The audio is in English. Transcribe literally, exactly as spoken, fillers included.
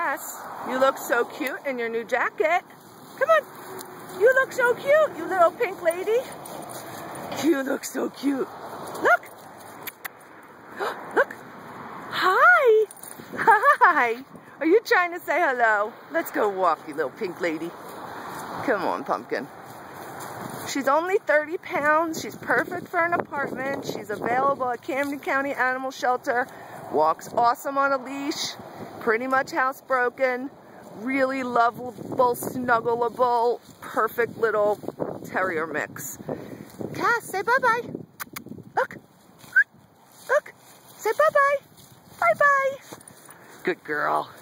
Yes, you look so cute in your new jacket. Come on. You look so cute, you little pink lady. You look so cute. Look. Look. Hi. Hi. Are you trying to say hello? Let's go walk, you little pink lady. Come on, Pumpkin. She's only thirty pounds. She's perfect for an apartment. She's available at Camden County Animal Shelter. Walks awesome on a leash. Pretty much housebroken. Really lovable, snuggleable, perfect little terrier mix. Cass, say bye-bye. Look. Look. Say bye-bye. Bye-bye. Good girl.